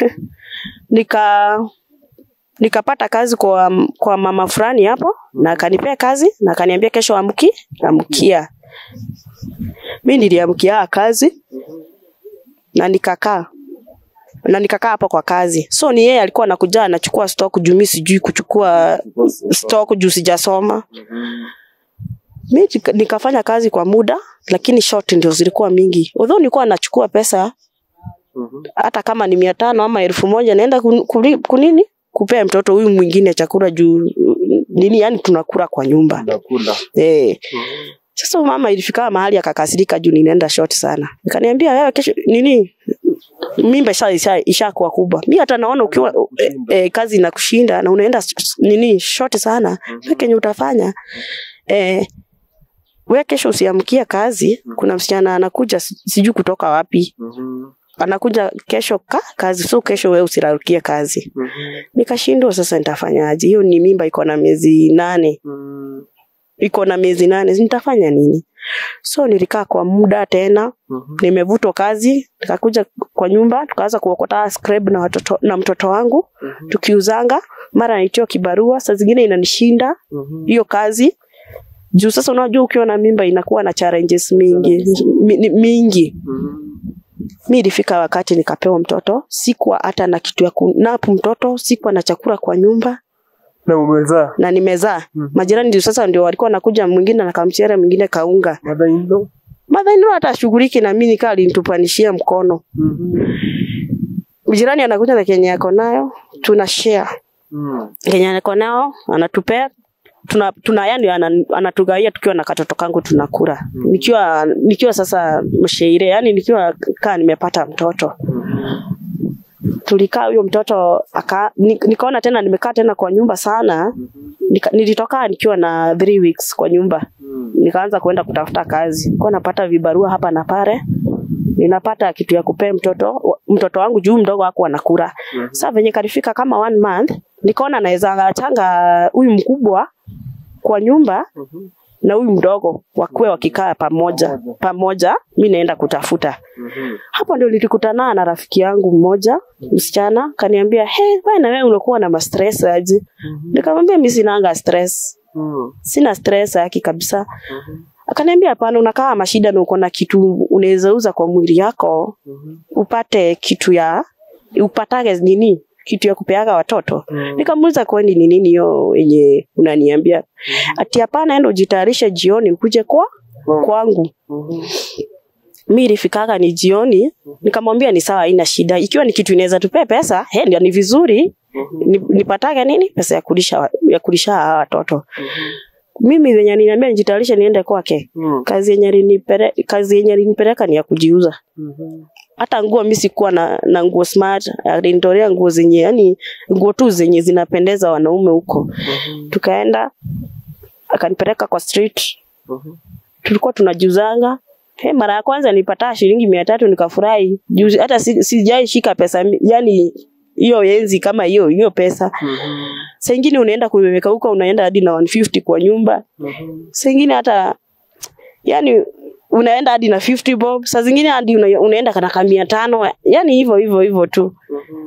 nika nikapata kazi kwa kwa mama fulani hapo na akanipea kazi na akaniambia kesho amki amkia. Mimi niliamkia kazi na nikakaa na nikakaa hapo kwa kazi. So ni yeye alikuwa anakuja anachukua stock juu mimi sijui kuchukua stock juu sijasoma. Mimi nikafanya kazi kwa muda lakini short ndio zilikuwa mingi. Although nilikuwa nachukua pesa hata kama ni mia tano ama elfu moja naenda kunini kupea mtoto huyu mwingine chakula juu nini, yani tunakula kwa nyumba.
Tunakula.
Eh. Sasa mama ilifika mahali akakasirika juu ninaenda short sana. Nikaniambia wewe kesho nini mimba isha ishakuwa kubwa. Mimi hata naona ukiwa e, e, kazi inakushinda na unaenda nini short sana. Wewe kenye utafanya eh wewe kesho usiamkia kazi, kuna msichana anakuja sijui kutoka wapi. Anakuja kesho ka, kazi, so kesho wewe usirarukie kazi. Nikashindwa sasa nitafanyaje? Hiyo ni mimba iko na miezi nane. Iko na miezi nane, nitafanya nini? So nilikaa kwa muda tena, nimevutwa kazi, nikakuja kwa nyumba, tukaanza kuokota scrap na watoto na mtoto wangu, tukiuzanga, mara naitio kibarua, saa zingine inanishinda hiyo kazi. Juu sasa unajua ukiwa na mimba inakuwa na challenges mingi, mingi. Mimi ilifika wakati nikapewa mtoto, sikuwa hata na kitu ya kunapu mtoto, sikuwa na chakula kwa nyumba.
Na umezaa?
Na nimezaa. Mm -hmm. Majirani ndio sasa ndio walikuwa nakuja, mwingine na kamchere, mwingine kaunga.
Mother in law?
Mother in law hata shughuliki na mimi, nikaa alinitupanishia mkono.
Mhm.
Mm Jirani anakuja na Kenya yako nayo, tuna share.
Mhm.
Kenya yako nao anatupea, tuna tuna yani anatugaia tukiwa na katoto kangu tunakula. Mm -hmm. Nikiwa nikiwa sasa mshairi, yani nikiwa kaa nimepata mtoto. Mhm. Tulikaa huyo mtoto aka nikaona tena nimekaa tena kwa nyumba sana. Nika, nilitoka nikiwa na three weeks kwa nyumba. Nikaanza kwenda kutafuta kazi. Kwa napata vibarua hapa na pale. Ninapata kitu ya kupea mtoto mtoto wangu juu mdogo wako anakula. Sasa venye kalifika kama one month, nikaona naweza achanga huyu mkubwa kwa nyumba. Na huyu mdogo wakue wakikaa pamoja pamoja, mimi naenda kutafuta. Mm-hmm. Hapo ndio nilikutana na rafiki yangu mmoja, msichana, kaniambia, "Hey, wewe na wewe unakuwa na stress aje?" Mm-hmm. Nikamwambia mimi sina stress. Mm-hmm. Sina stress haki kabisa. Mm-hmm. Akaniambia hapana, unakaa mashida na uko na kitu unaweza uza kwa mwili yako. Mm-hmm. Upate kitu ya upatage nini? Kitu ya kupeaga watoto. Mm. Nikamuuliza kwani ni nini hiyo yenye unaniambia? Mm. Ati hapana, enda ujitayarishe jioni ukuje kwa mm. kwangu. Mm. Mimi nilifikaga ni jioni, mm. nikamwambia ni sawa, haina shida. Ikiwa ni kitu inaweza tupe pesa, he ndio ni vizuri. Mm. Nipataga nini? Pesa ya kulisha ya kulisha watoto. Mm. Mimi wenye niniambia nijitayarishe niende kwake. Mm. Kazi yenye nipere kazi yenye nipeleka ni ya kujiuza. Mm. Hata nguo mimi sikuwa na na nguo smart, alinitolea nguo zenye yani nguo tu zenye zinapendeza wanaume huko. Mm-hmm. Tukaenda akanipeleka kwa street. Mm-hmm. Tulikuwa tunajuzanga. He, mara ya kwanza nilipata shilingi mia tatu nikafurahi. Juzi hata sijai si shika pesa yani hiyo enzi kama hiyo hiyo pesa. Mm-hmm. Saa nyingine unaenda kuweka huko unaenda hadi na one fifty kwa nyumba. Mm-hmm. Saa nyingine hata yani unaenda hadi na fifty bob, saa zingine hadi una, unaenda kana mia tano, yani hivyo hivyo hivyo tu. Mm-hmm.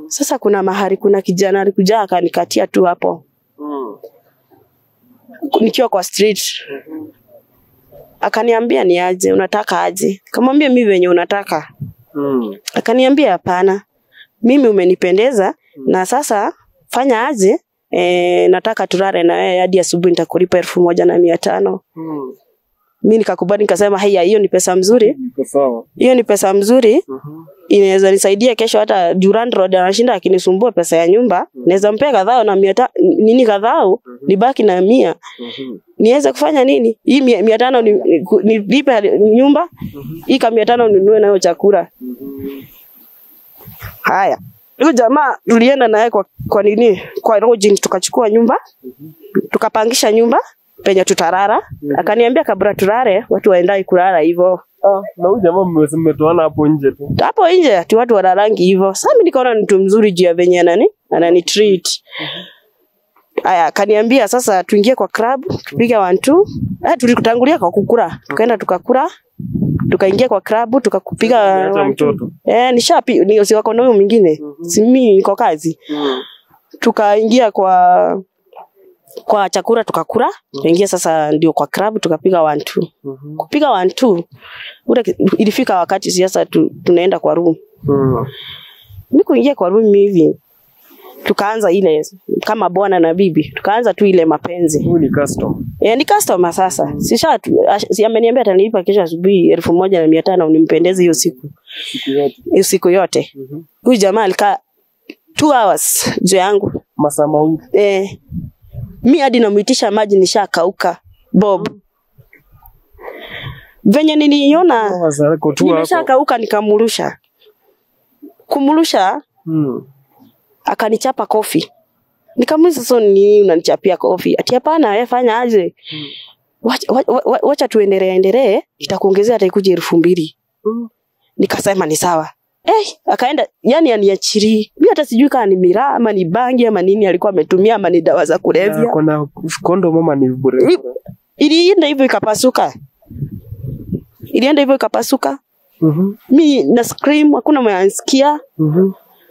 Sasa kuna mahali kuna kijana alikuja akanikatia tu hapo.
Mm.
Nikiwa kwa street.
Mhm.
Akaniambia ni aje, unataka aje? Kamwambia mimi venye unataka.
Mm.
Akaniambia hapana. Mimi umenipendeza na sasa fanya aje? Eh, nataka tulale na wewe hadi asubuhi nitakulipa elfu moja na mia tano.
Mm.
Mimi nikakubali nikasema haya hiyo ni pesa mzuri.
Sawa.
Hiyo ni pesa mzuri.
Mhm.
Inaweza nisaidia kesho hata Durand Road anashinda akinisumbua pesa ya nyumba. Mm. Naweza mpea kadhaa na mia nini kadhaa, mm -hmm. nibaki na mia. Mhm. Niweze kufanya nini? Hii mia tano ni nilipe ni nyumba. Mhm. Hii kama mia tano ninunue nayo chakula. Mhm. Haya. Huyo jamaa tulienda naye kwa kwa nini? Kwa lodging tukachukua nyumba. Mhm. Tukapangisha nyumba penye tutarara. Mm -hmm. Akaniambia kabla tulale watu waendai kulala hivyo.
Ah, na huyu jamaa mmetoana hapo nje tu.
Hapo nje ati watu wana rangi hivyo. Sasa mimi nikaona mtu mzuri juu ya venye nani? Anani treat. Aya, kaniambia sasa tuingie kwa club, tupige one two. Eh, tulikutangulia kwa kukura. Tukaenda tukakura. Tukaingia kwa club, tukakupiga
mtoto.
Eh, nishapi ni si wako na huyo mwingine. Mm -hmm. Si mimi niko kazi. Mm. Tukaingia kwa kwa chakula tukakula. Tukaingia sasa ndio kwa club tukapiga one two. Mm -hmm. Kupiga one two. Ule ilifika wakati sasa tu, tunaenda kwa room. Mm. Mimi kuingia kwa room hivi tukaanza ile kama bwana na bibi, tukaanza tu ile mapenzi.
Huyu ni customer.
Eh, ni customer sasa. Mm. Sisha si ameniambia atanipa kesho asubuhi elfu moja na mia tano unimpendeze hiyo siku.
Siku yote.
Hiyo siku yote. Mhm. Mm. Huyu jamaa alikaa two hours juu yangu.
Masaa mawili.
Eh. Mimi hadi namuitisha maji nishakauka. Bob. Mm. Venye niliona nimeshakauka nikamurusha. Kumurusha. Mm. Akanichapa kofi. Nikamuuliza sasa ni unanichapia kofi? Ati hapana wewe fanya aje? Mm. Wacha, wacha, wacha tuendelee endelee, itakuongezea hata ikuje elfu mbili. Mm. Nikasema ni sawa. Eh, akaenda yani aniachiri. Mimi hata sijui kama ni miraa ama ni bangi ama nini alikuwa ametumia ama ni dawa za kulevya.
Kuna kondo mama ni bure.
Ilienda hivyo ikapasuka. Ilienda hivyo ikapasuka. Mhm. Mimi na scream hakuna mwenye ansikia. Mhm.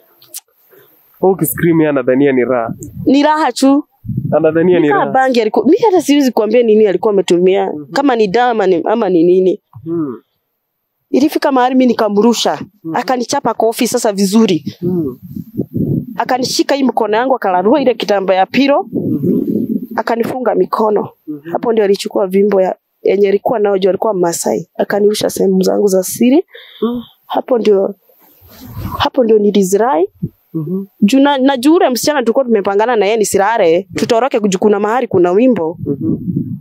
Huko scream yana nadhania ni raha.
Ni raha tu.
Anadhania ni raha.
Bangi alikuwa mimi hata siwezi kuambia nini alikuwa ametumia. Mm -hmm. Kama ni dawa ama ni, ama ni nini. Mhm. Ilifika mahali mimi nikamrusha. Mm -hmm. Akanichapa kofi sasa vizuri. Mhm. Akanishika hii mkono yangu akalarua ile kitamba ya piro. Mhm. Akanifunga mikono. Mm -hmm. Hapo ndio alichukua vimbo ya yenye alikuwa nao juu alikuwa Masai. Akanirusha sehemu zangu za siri. Mm. Hapo ndio hapo ndio nilizirai. Mhm. Juna na jure msichana tulikuwa tumepangana na yeye ni sirare, tutoroke kujikuna mahali kuna wimbo. Mhm.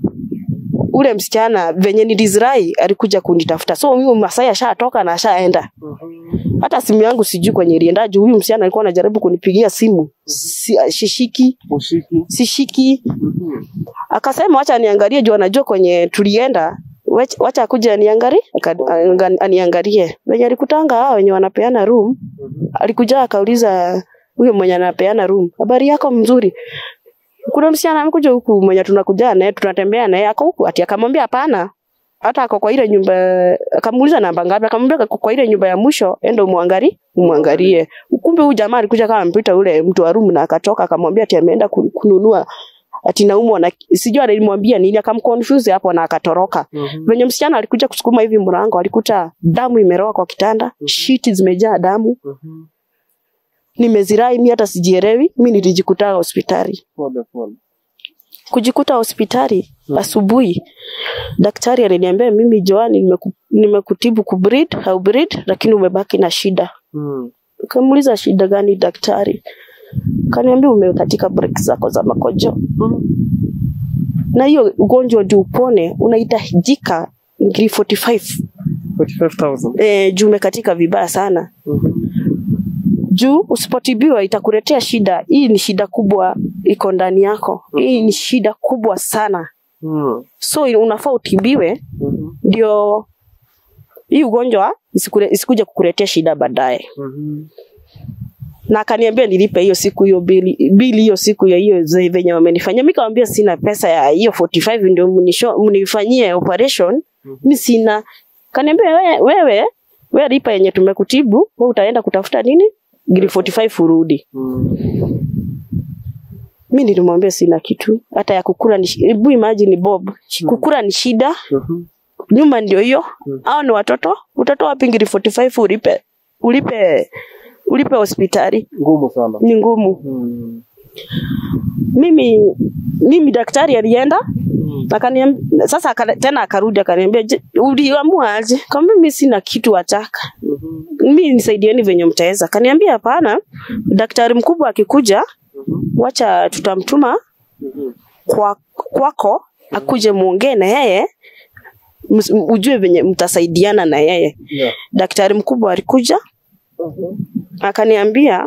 Ule msichana venye nilizirai alikuja kunitafuta. So huyu Masai ashatoka na ashaenda. Mhm. Hata simu yangu sijui kwenye ilienda juu huyu msichana alikuwa anajaribu kunipigia simu. Si, shishiki,
ushiki.
Sishiki. Mhm. Akasema acha niangalie juu anajua kwenye tulienda. Wacha kuja aniangalie, aniangalie. Wenye alikutanga hao wenye wanapeana room. Mm-hmm. Alikuja akauliza huyo mwenye anapeana room, "Habari yako mzuri?" Kuna msichana amekuja huku mwenye tunakuja naye, tunatembea naye ako huku, ati akamwambia hapana. Hata ako kwa ile nyumba, akamuuliza namba ngapi, akamwambia kwa ile nyumba ya mwisho, enda muangalie, muangalie. Kumbe huyu jamaa alikuja kama mpita ule mtu wa room na akatoka akamwambia ati ameenda kununua ati naumwa na sijui alimwambia nini akamconfuse hapo na akatoroka. Mm -hmm. Venye msichana alikuja kusukuma hivi mlango alikuta damu imeroa kwa kitanda, mm -hmm. Sheet zimejaa damu. Mm -hmm. Nimezirai mimi hata sijielewi, mimi nilijikuta hospitali. Pole pole. Kujikuta hospitali, mm -hmm. Asubuhi daktari aliniambia mimi Joan nimeku, nimekutibu kubreed au breed lakini umebaki na shida. Mm. Nikamuuliza shida gani daktari? Kaniambia umekatika break zako za makojo. Mm. Na hiyo ugonjwa ndio upone unahitajika ngiri forty-five thousand. Eh, juu umekatika vibaya sana. Mhm. Juu usipotibiwa itakuletea shida. Hii ni shida kubwa iko ndani yako. Mm. Hii ni shida kubwa sana. Mm. So unafaa utibiwe ndio mm -hmm. hii ugonjwa isikuje kukuletea shida baadaye. Mhm. Na akaniambia nilipe hiyo siku hiyo bili bili hiyo siku ya hiyo venye wamenifanyia. Mimi nikamwambia sina pesa ya hiyo forty-five ndio mnifanyie operation. Mm -hmm. Mimi sina. Kaniambia wewe wewe wewe lipa yenye tumekutibu, wewe utaenda kutafuta nini? grade forty-five urudi.
Mm.
Mimi nilimwambia sina kitu, hata ya kukula ni hebu imagine Bob, kukula ni shida. Mm-hmm. Nyumba ndio hiyo. Mm. Hao ni watoto, utatoa wapi grade forty-five ulipe? Ulipe ulipe hospitali.
Ngumu sana.
Ni ngumu. Mm. Mimi mimi daktari alienda. Mm. Akaniambia sasa akana, tena akarudi akaniambia uliamua aje? Kama mimi sina kitu ataka. Mm-hmm. Mimi nisaidieni venye mtaweza. Akaniambia hapana, daktari mkubwa akikuja, mm-hmm. wacha tutamtuma mm-hmm. kwa kwako akuje muongee na yeye ujue venye mtasaidiana na yeye. Yeah. Daktari mkubwa alikuja. Mm-hmm. Akaniambia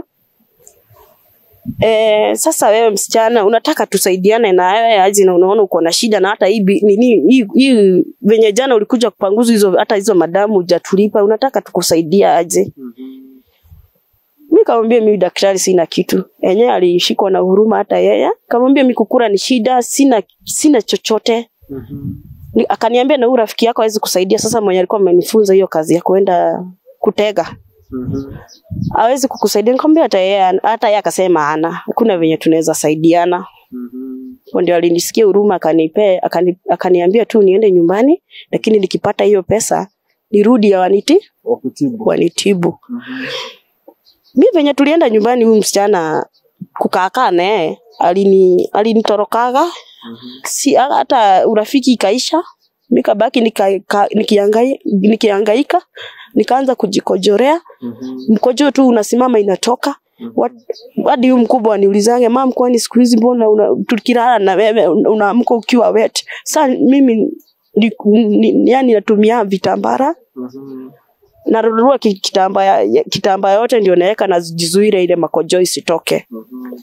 Eh, sasa wewe msichana unataka tusaidiane na wewe aje na unaona uko na shida na hata hii nini hii, hii venye jana ulikuja kupanguza hizo hata hizo madamu hujatulipa unataka tukusaidia aje? Mm-hmm. Mimi kamwambia mimi daktari sina kitu. Yenyewe alishikwa na huruma hata yeye. Kamwambia mimi kukura ni shida, sina sina chochote. Mm-hmm. Akaniambia na huyu rafiki yako hawezi kusaidia sasa mwenye alikuwa amenifunza hiyo kazi ya kwenda kutega. Mhm. Hawezi kukusaidia. Nikamwambia hata yeye hata yeye akasema ana. Hakuna venye tunaweza saidiana. Mhm. Ndio alinisikia huruma akanipe akani, akaniambia tu niende nyumbani lakini nikipata hiyo pesa nirudi ya waniti wakutibu. Wanitibu. Mhm. Mimi venye tulienda nyumbani huyu msichana kukaa naye alini alinitorokaga. Mhm. Si hata urafiki ikaisha. Nikabaki nika nikiangaika nikiangaika nikaanza kujikojorea. Mm-hmm. Mkojo tu unasimama inatoka. Mm-hmm. Hadi huyu mkubwa aniulizange mama kwani siku hizi mbona tukilala na wewe unaamka ukiwa wet. Sasa mimi ni, ni, yani natumia vitambara. Mm-hmm. Narudua kitambaa kitambaa yote ndio naweka na jizuire ile makojo isitoke. Mm-hmm.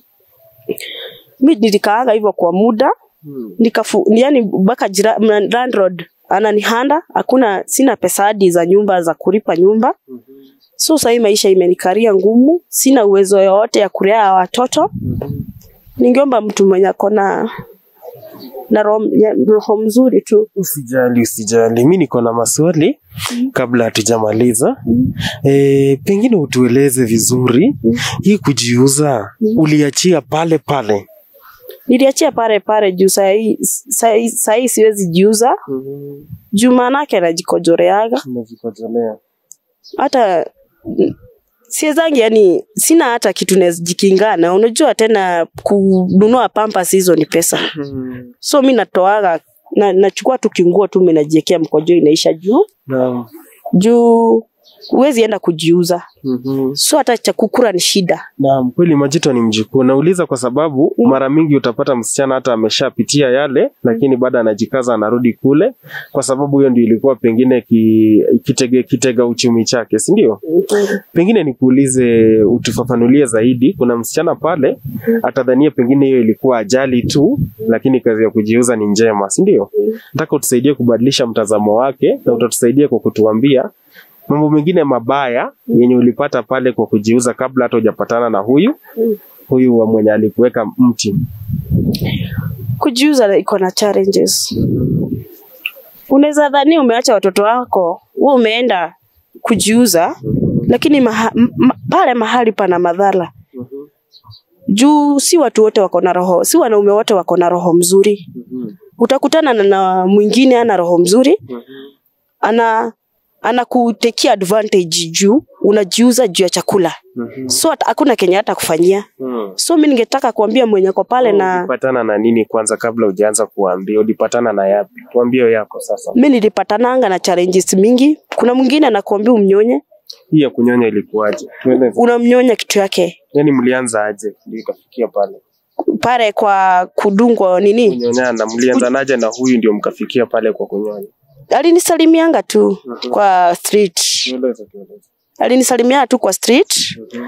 Mimi nilikaanga hivyo kwa muda. Hmm. Nikafu yani baka jira, landlord ananihanda hakuna sina pesa hadi za nyumba za kulipa nyumba. Mm-hmm. So sasa maisha imenikaria ngumu, sina uwezo yote ya kulea watoto. Mm-hmm. Ningeomba mtu mwenye akona na roho, roho mzuri tu.
Usijali usijali mimi niko na maswali. Mm-hmm. Kabla hatujamaliza. Mm-hmm. Eh, pengine utueleze vizuri. Mm-hmm. Hii kujiuza. Mm-hmm. Uliachia pale pale?
Niliachia pale pale juu saa hii saa hii siwezi jiuza. Mm-hmm. Juu manake najikojoreaga.
Najikojolea.
Hata siwezangi yani sina hata kitu nezijikingana. Unajua tena kununua pampers hizo ni pesa. Mm-hmm. So mimi natoaga na nachukua tu kinguo tu mimi najiwekea mkojo inaisha juu. Naam. Juu uwezi enda kujiuza. Mm-hmm. So hata cha kukura ni shida.
Naam, kweli Majito ni mjukuu. Nauliza kwa sababu mm. mara mingi utapata msichana hata ameshapitia yale, lakini baada anajikaza anarudi kule kwa sababu hiyo ndio ilikuwa pengine ki, kitege kitega uchumi chake, si ndio? Mm-hmm. Pengine nikuulize utufafanulie zaidi. Kuna msichana pale mm. atadhania pengine hiyo ilikuwa ajali tu, lakini kazi ya kujiuza ni njema, si ndio? Mm. Nataka utusaidie kubadilisha mtazamo wake na utatusaidia kwa kutuambia mambo mengine mabaya yenye ulipata pale kwa kujiuza kabla hata hujapatana na huyu huyu wa mwenye alikuweka mti.
Kujiuza iko na challenges. Unaweza dhani umeacha watoto wako, wewe umeenda kujiuza, lakini maha, ma, pale mahali pana madhara. Juu si watu wote wako na roho, si wanaume wote wako na roho mzuri. Utakutana na, na mwingine ana roho mzuri. Ana anakutekia advantage juu unajiuza juu ya chakula. Mm-hmm. So hakuna Kenya hata kufanyia. Mm. So mimi ningetaka kuambia mwenye kwa pale. Oh, na
ulipatana na nini kwanza kabla hujaanza kuambia? Ulipatana na yapi? Tuambie yako sasa.
Mimi nilipatananga na challenges mingi. Kuna mwingine anakuambia umnyonye.
Hii ya kunyonya ilikuwaje?
Unamnyonya kitu yake.
Yaani mlianza aje ndio ikafikia pale?
Pale kwa kudungwa nini?
Kunyonyana mlianza naje na huyu ndio mkafikia pale kwa kunyonya?
Alinisalimianga tu. Mm-hmm. Kwa street. Alinisalimia tu kwa street. Mm-hmm.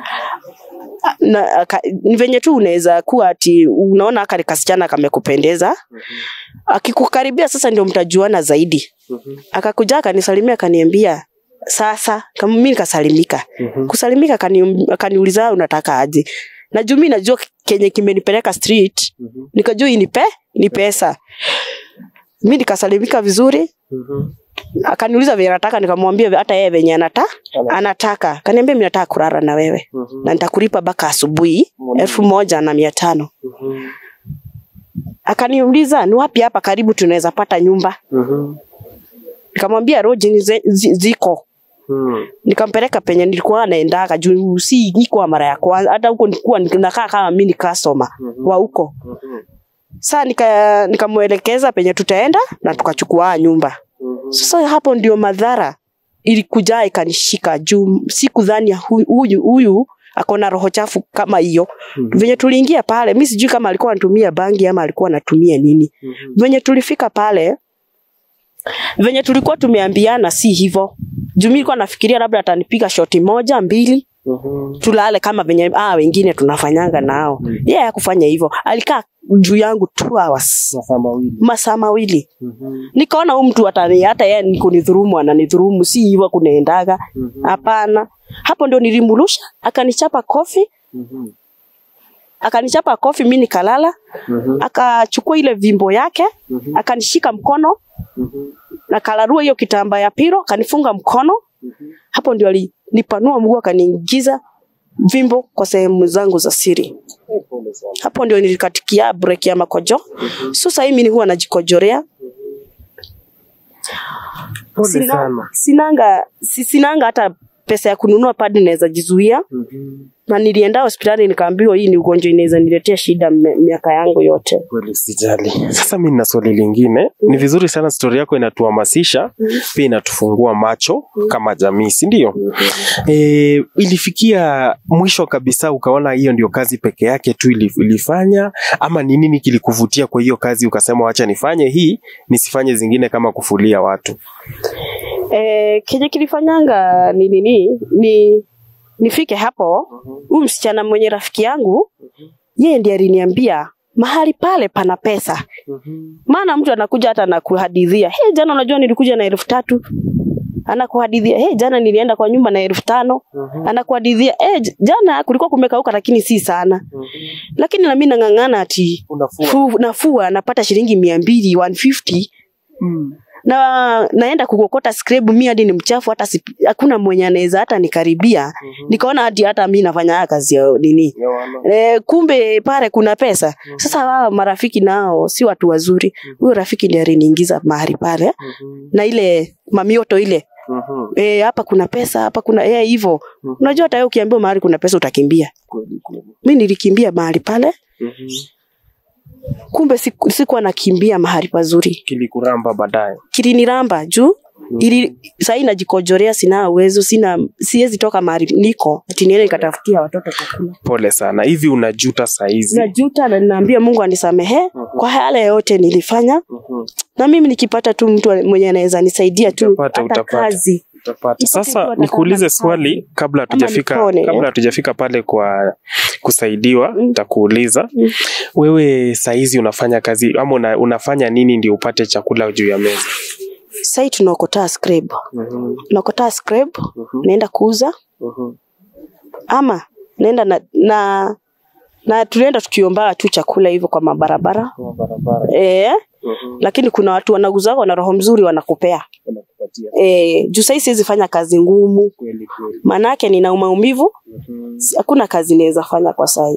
Na ni venye tu unaweza kuwa ati unaona akali kasichana kamekupendeza. Mm-hmm. Akikukaribia sasa ndio mtajuana zaidi. Mm-hmm. Akakuja akanisalimia akaniambia sasa kama mimi nikasalimika. Mm-hmm. Kusalimika akani akaniuliza unataka aje. Na juu mimi najua kenye kimenipeleka street. Mm-hmm. Nikajua ni pe ni pesa. Mimi nikasalimika vizuri. Mm-hmm. Akaniuliza vile nataka, nikamwambia hata yeye venye anataka anataka. Kaniambia mimi nataka kulala na wewe. Uh -huh. Na nitakulipa baka asubuhi elfu moja na mia tano. Uh -huh. Akaniuliza ni wapi hapa karibu tunaweza pata nyumba? Uh -huh. Nikamwambia roji ziko. Hmm. Nikampeleka penye nilikuwa naendaga juu si niko mara ya kwanza, hata huko nilikuwa ninakaa kama mimi ni customer mm -hmm. wa huko. Mm -hmm. Sasa nika nikamuelekeza penye tutaenda na tukachukua nyumba. Mm -hmm. Sasa hapo ndio madhara ilikuja ikanishika juu sikudhani huyu huyu akona roho chafu kama hiyo. Mm -hmm. Venye tuliingia pale mimi sijui kama alikuwa anatumia bangi ama alikuwa anatumia nini. Mm -hmm. Venye tulifika pale venye tulikuwa tumeambiana si hivyo. Juu mimi nilikuwa nafikiria labda atanipiga shoti moja mbili. Uh -huh. Tulale kama venye ah wengine tunafanyanga nao. Uh -huh. Yeye yeah, hakufanya hivyo. Alikaa juu yangu two hours. Masaa mawili. Masaa mawili. Uh -huh. Nikaona huyu mtu atani hata yeye niko nidhurumu ananidhurumu si hivyo kunaendaga. Hapana. Uh -huh. Hapo ndio nilimrusha akanichapa kofi. Uh -huh. Akanichapa kofi mimi nikalala. Uh -huh. Akachukua ile vimbo yake, uh -huh. akanishika mkono. Uh -huh. Na kalarua hiyo kitamba ya piro kanifunga mkono. Uh -huh. Hapo ndio alinipanua mguu akaniingiza vimbo kwa sehemu zangu za siri. Hapo ndio nilikatikia break ya makojo. Uh -huh. So sasa mimi huwa najikojorea. Uh -huh. Sina, sinanga si, sinanga hata pesa ya kununua padi naweza jizuia. Uh -huh. Na nilienda hospitali nikaambiwa hii ni ugonjwa inaweza niletea shida miaka yangu yote.
Kweli sijali. Sasa mimi nina swali lingine. Mm. Ni vizuri sana story yako inatuhamasisha, mm. pia inatufungua macho mm. kama jamii, si ndio? Mm. Eh, ilifikia mwisho kabisa ukaona hiyo ndio kazi peke yake tu ilifanya ama ni nini kilikuvutia kwa hiyo kazi ukasema acha nifanye hii nisifanye zingine kama kufulia watu?
Eh, kile kilifanyanga ni nini ni nifike hapo, huyu uh-huh. msichana mwenye rafiki yangu, uh-huh. yeye ndiye aliniambia mahali pale pana pesa. Uh-huh. Maana mtu anakuja hata anakuhadithia, "Hey, jana unajua nilikuja na elfu tatu." Anakuhadithia, "Hey, jana nilienda kwa nyumba na elfu tano." Uh-huh. Anakuhadithia, "Eh, hey, jana kulikuwa kumekauka lakini si sana." Uh-huh. Lakini na mimi nangangana ati unafua nafua napata shilingi mia mbili, one fifty. Mm. Na naenda kukokota scrap mimi hadi ni mchafu hata hakuna mwenye anaweza hata nikaribia. Mm -hmm. Nikaona hadi hata mimi nafanya kazi ya nini. Eh, kumbe pale kuna pesa. Mm -hmm. Sasa wao marafiki nao si watu wazuri. Huyo mm -hmm. rafiki ndiye aliniingiza mahali pale. Mm -hmm. Na ile mamioto ile. Mm -hmm. Eh, hapa kuna pesa, hapa kuna eh hivyo. Mm -hmm. Unajua hata wewe ukiambiwa mahali kuna pesa utakimbia. Mimi nilikimbia mahali pale. Mm -hmm. Kumbe siku, sikuwa nakimbia mahali pazuri.
Kilikuramba baadaye.
Kiliniramba juu. Mm -hmm. Ili sasa najikojorea sina uwezo, sina siwezi toka mahali niko. Ati niende nikatafutia watoto chakula.
Pole sana. Hivi unajuta saa hizi?
Najuta na ninaambia Mungu anisamehe. Mm -hmm. Kwa yale yote nilifanya. Mm -hmm. Na mimi nikipata tu mtu mwenye anaweza nisaidia tu
utapata, hata utapata. Kazi. Utapata. Sasa nikuulize swali kabla hatujafika kabla hatujafika pale kwa kusaidiwa, nitakuuliza. Mm. Wewe saa hizi unafanya kazi ama una, unafanya nini ndio upate chakula juu ya meza?
Sasa tunakota scrap. Mhm. Tunakota scrap, uh -huh. naenda kuuza. Mhm. Uh -huh. Ama naenda na na, na tunaenda tukiomba tu chakula hivyo kwa mabarabara. Kwa barabara. Eh. Uh -huh. Lakini kuna watu wanauza wana roho mzuri wanakupea. Wanakupatia. Eh, juu sasa siwezi fanya kazi ngumu. Kweli kweli. Maana yake nina maumivu. Mhm. Hakuna kazi naweza fanya kwa sasa.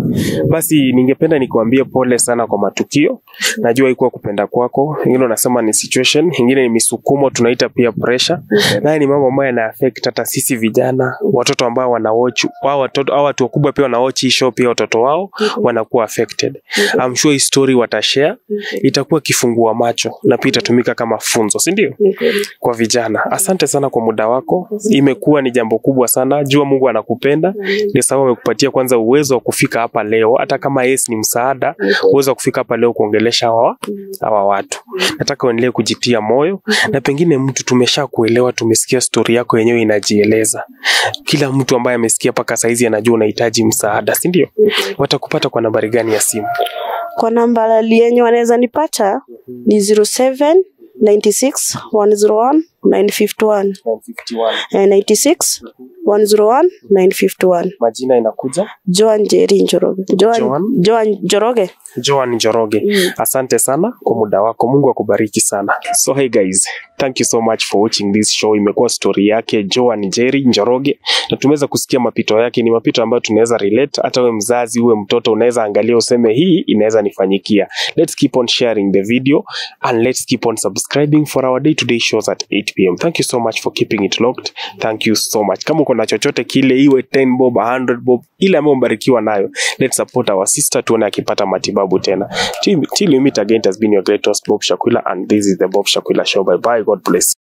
Basi ningependa nikuambie pole sana kwa matukio. Najua iko kupenda kwako. Ingine unasema ni situation, ingine ni misukumo tunaita pia pressure. Mm-hmm. Na ni mambo ambayo yana affect hata sisi vijana, watoto ambao wana watch, wao watoto au watu wakubwa pia wana watch show pia watoto wao mm-hmm. wanakuwa affected. Mm-hmm. I'm sure story watashare mm-hmm. itakuwa kifungua macho na pia itatumika kama funzo, si ndio? Mm-hmm. Kwa vijana. Asante sana kwa muda wako. Mm-hmm. Imekuwa ni jambo kubwa sana. Jua Mungu anakupenda. Mm-hmm. Ndio sababu amekupatia kwanza uwezo wa kufika hapa leo, hata kama yes ni msaada, uweza kufika hapa leo kuongelesha hawa hawa watu. Nataka uendelee kujitia moyo na pengine mtu tumesha kuelewa, tumesikia story yako yenyewe inajieleza. Kila mtu ambaye amesikia paka saizi anajua unahitaji msaada, si ndio? Watakupata kwa nambari gani ya simu?
Kwa namba yenyewe wanaweza nipata ni zero seven nine six one zero one nine five one nine six one zero one nine five one.
Majina inakuja
Joan Njeri Njoroge. Joan Joan Njoroge.
Joan Njoroge. Mm. Asante sana kwa muda wako. Mungu akubariki sana. So hey guys, Thank you so much for watching this show. Imekuwa story yake Joan Njeri Njoroge, na tumeweza kusikia mapito yake. Ni mapito ambayo tunaweza relate, hata wewe mzazi uwe mtoto unaweza angalia useme hii inaweza nifanyikia. Let's keep on sharing the video and let's keep on subscribing for our day to day shows at eight p m Thank you so much for keeping it locked. Thank you so much. Kama uko na chochote kile, iwe ten bob, one hundred bob, ile ambayo mbarikiwa nayo, let's support our sister tuone akipata matibabu tena. Till, till we meet again, it has been your great host Bob Shakwila, and this is the Bob Shakwila Show. Bye bye. God bless.